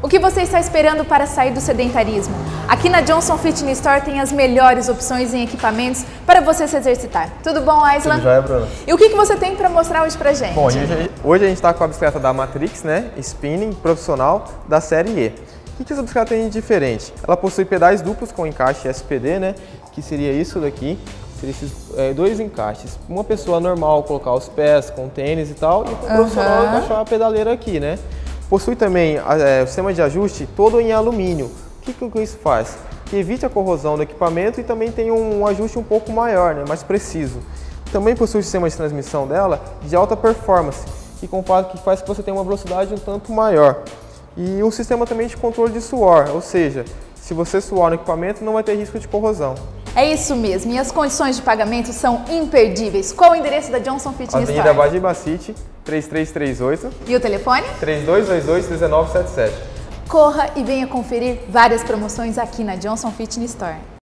O que você está esperando para sair do sedentarismo? Aqui na Johnson Fitness Store tem as melhores opções em equipamentos para você se exercitar. Tudo bom, Aislan? Tudo jóia, Bruna. E o que você tem para mostrar hoje pra gente? Bom, hoje a gente está com a bicicleta da Matrix, né? Spinning profissional da série E. O que essa bicicleta tem de diferente? Ela possui pedais duplos com encaixe SPD, né? Que seria isso daqui. Seria esses dois encaixes. Uma pessoa normal colocar os pés com tênis e tal, e o profissional encaixar a pedaleira aqui, né? Possui também o sistema de ajuste todo em alumínio. O que isso faz? Que evite a corrosão do equipamento e também tem um ajuste um pouco maior, né? Mais preciso. Também possui o sistema de transmissão dela de alta performance, que faz que você tenha uma velocidade um tanto maior. E um sistema também de controle de suor, ou seja, se você suar no equipamento não vai ter risco de corrosão. É isso mesmo, e as condições de pagamento são imperdíveis. Qual o endereço da Johnson Fitness Store? Avenida Bajiba City, 3338. E o telefone? 3222-1977. Corra e venha conferir várias promoções aqui na Johnson Fitness Store.